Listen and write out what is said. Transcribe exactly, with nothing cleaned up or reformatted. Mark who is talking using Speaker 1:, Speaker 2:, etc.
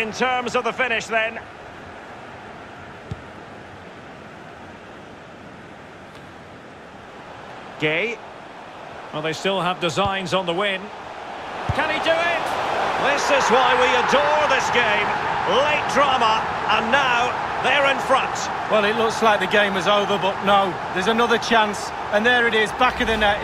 Speaker 1: in terms of the finish then. Gay.
Speaker 2: Well, they still have designs on the win. Can he do it?
Speaker 1: This is why we adore this game. Late drama, and now they're in front.
Speaker 3: Well, it looks like the game is over, but no, there's another chance, and there it is, back of the net.